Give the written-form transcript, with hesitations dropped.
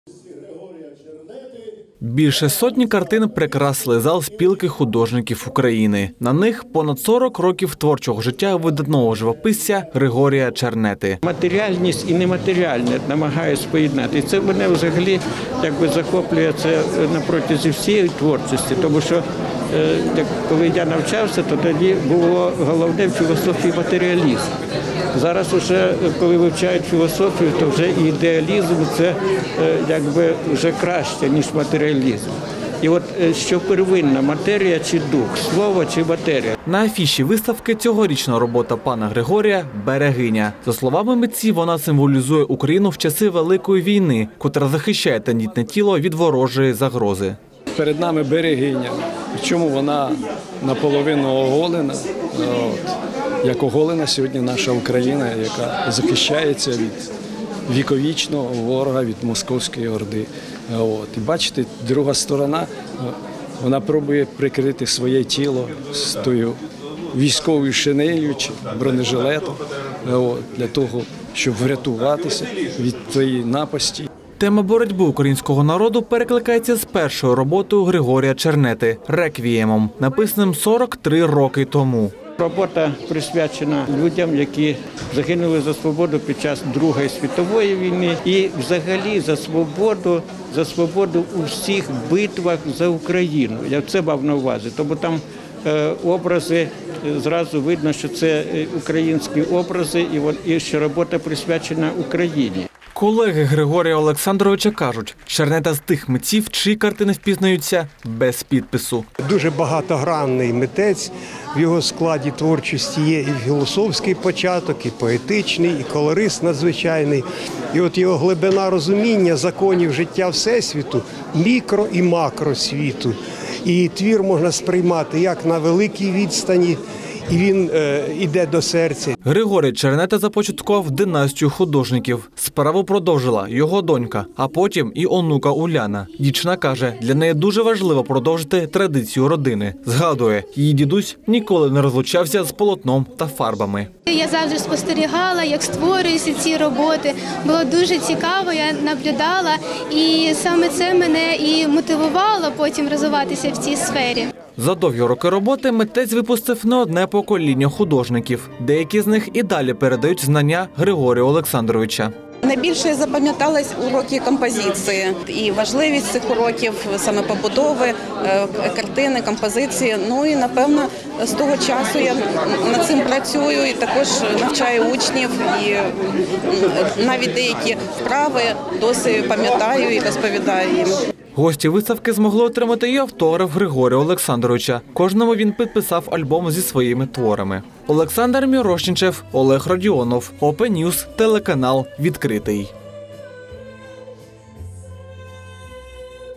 Більше сотні картин прикрасили зал спілки художників України. На них понад 40 років творчого життя видатного живописця Григорія Чернети. Матеріальність і нематеріальне намагаюся поєднати. І це мене взагалі захоплює це на протязі всієї творчості, тому що коли я навчався, то тоді було головне в філософії матеріалізм. Зараз уже, коли вивчають філософію, то вже і ідеалізм – це вже краще, ніж матеріалізм. І от що первинна – матерія чи дух, слово чи матерія. На афіші виставки цьогорічна робота пана Григорія «Берегиня». За словами митців, вона символізує Україну в часи Великої війни, котра захищає тендітне тіло від ворожої загрози. Перед нами берегиня, причому вона наполовину оголена, як оголена сьогодні наша Україна, яка захищається від віковічного ворога, від Московської Орди. І бачите, друга сторона, вона пробує прикрити своє тіло з тою військовою шинелью чи бронежилетом, для того, щоб врятуватися від тієї напасті. Тема боротьби українського народу перекликається з першою роботою Григорія Чернети «Реквіємом», написаним 43 роки тому. Робота присвячена людям, які загинули за свободу під час Другої світової війни і взагалі за свободу у всіх битвах за Україну. Я це мав на увазі, тому там образи, зразу видно, що це українські образи і що робота присвячена Україні. Колеги Григорія Олександровича кажуть, Чернета з тих митців, чиї картини впізнаються без підпису. Дуже багатогранний митець, в його складі творчості є і філософський початок, і поетичний, і колорист надзвичайний. І от його глибина розуміння законів життя Всесвіту, мікро і макросвіту. І твір можна сприймати як на великій відстані, і він іде до серця. Григорій Чернета започаткував династію художників. Справу продовжила його донька, а потім і онука Уляна. Дівчина каже, для неї дуже важливо продовжити традицію родини. Згадує, її дідусь ніколи не розлучався з полотном та фарбами. Я завжди спостерігала, як створюються ці роботи. Було дуже цікаво, я наблюдала, і саме це мене і мотивувало потім розвиватися в цій сфері. За довгі роки роботи митець випустив не одне покоління художників. Деякі з них і далі передають знання Григорія Олександровича. Найбільше запам'ятались уроки композиції і важливість цих уроків, саме побудови, картини, композиції. Ну і, напевно, з того часу я над цим працюю і також навчаю учнів. І навіть деякі вправи досі пам'ятаю і розповідаю їм. Гості виставки змогли отримати і автограф Григорія Олександровича. Кожному він підписав альбом зі своїми творами. Олександр Мірошничев, Олег Родіонов, Open News, телеканал «Відкритий».